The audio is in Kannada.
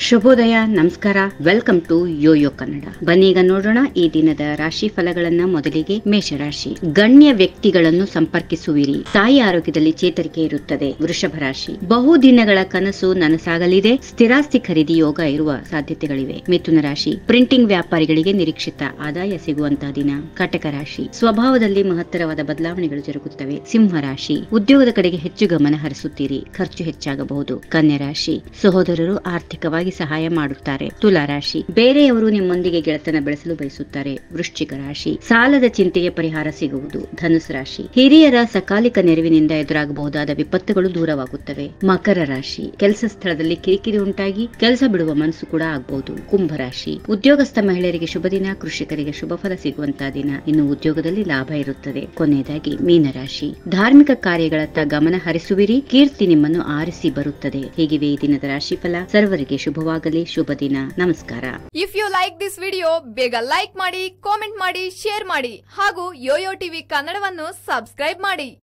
ಶುಭೋದಯ, ನಮಸ್ಕಾರ. Welcome to YoYo Kannada. ಬನ್ನೀಗ ನೋಡೋಣ ಈ ದಿನದ ರಾಶಿ ಫಲಗಳನ್ನ. ಮೊದಲಿಗೆ ಮೇಷರಾಶಿ. ಗಣ್ಯ ವ್ಯಕ್ತಿಗಳನ್ನು ಸಂಪರ್ಕಿಸುವಿರಿ. ತಾಯಿ ಆರೋಗ್ಯದಲ್ಲಿ ಚೇತರಿಕೆ ಇರುತ್ತದೆ. ವೃಷಭ ರಾಶಿ. ಬಹುದಿನಗಳ ಕನಸು ನನಸಾಗಲಿದೆ. ಸ್ಥಿರಾಸ್ತಿ ಖರೀದಿ ಯೋಗ ಇರುವ ಸಾಧ್ಯತೆಗಳಿವೆ. ಮಿಥುನ ರಾಶಿ. ಪ್ರಿಂಟಿಂಗ್ ವ್ಯಾಪಾರಿಗಳಿಗೆ ನಿರೀಕ್ಷಿತ ಆದಾಯ ಸಿಗುವಂತಹ ದಿನ. ಕಟಕ ರಾಶಿ. ಸ್ವಭಾವದಲ್ಲಿ ಮಹತ್ತರವಾದ ಬದಲಾವಣೆಗಳು ಜರುಗುತ್ತವೆ. ಸಿಂಹ ರಾಶಿ. ಉದ್ಯೋಗದ ಕಡೆಗೆ ಹೆಚ್ಚು ಗಮನ ಹರಿಸುತ್ತೀರಿ. ಖರ್ಚು ಹೆಚ್ಚಾಗಬಹುದು. ಕನ್ಯಾ ರಾಶಿ. ಸಹೋದರರು ಆರ್ಥಿಕವಾಗಿ ಸಹಾಯ ಮಾಡುತ್ತಾರೆ. ತುಲಾ ರಾಶಿ. ಬೇರೆಯವರು ನಿಮ್ಮೊಂದಿಗೆ ಗೆಳೆತನ ಬೆಳೆಸಲು ಬಯಸುತ್ತಾರೆ. ವೃಶ್ಚಿಕ ರಾಶಿ. ಸಾಲದ ಚಿಂತೆಗೆ ಪರಿಹಾರ ಸಿಗುವುದು. ಧನುಸ್ ರಾಶಿ. ಹಿರಿಯರ ಸಕಾಲಿಕ ನೆರವಿನಿಂದ ಎದುರಾಗಬಹುದಾದ ವಿಪತ್ತುಗಳು ದೂರವಾಗುತ್ತವೆ. ಮಕರ ರಾಶಿ. ಕೆಲಸ ಸ್ಥಳದಲ್ಲಿ ಕಿರಿಕಿರಿ ಉಂಟಾಗಿ ಕೆಲಸ ಬಿಡುವ ಮನಸ್ಸು ಕೂಡ ಆಗಬಹುದು. ಕುಂಭ ರಾಶಿ. ಉದ್ಯೋಗಸ್ಥ ಮಹಿಳೆಯರಿಗೆ ಶುಭ ದಿನ. ಕೃಷಿಕರಿಗೆ ಶುಭ ಫಲ ಸಿಗುವಂತಹ ದಿನ. ಇನ್ನು ಉದ್ಯೋಗದಲ್ಲಿ ಲಾಭ ಇರುತ್ತದೆ. ಕೊನೆಯದಾಗಿ ಮೀನರಾಶಿ. ಧಾರ್ಮಿಕ ಕಾರ್ಯಗಳತ್ತ ಗಮನ ಹರಿಸುವಿರಿ. ಕೀರ್ತಿ ನಿಮ್ಮನ್ನು ಆರಿಸಿ ಬರುತ್ತದೆ. ಹೀಗಿವೆ ಈ ದಿನದ ರಾಶಿಫಲ. ಸರ್ವರಿಗೆ ಶುಭವಾಗಲಿ. ಶುಭ ದಿನ. ನಮಸ್ಕಾರ. If you like this video, ಬೇಗ ಲೈಕ್ ಮಾಡಿ, ಕಾಮೆಂಟ್ ಮಾಡಿ, ಶೇರ್ ಮಾಡಿ ಹಾಗೂ ಯೋಯೋ ಟಿವಿ ಕನ್ನಡವನ್ನು ಸಬ್ಸ್ಕ್ರೈಬ್ ಮಾಡಿ.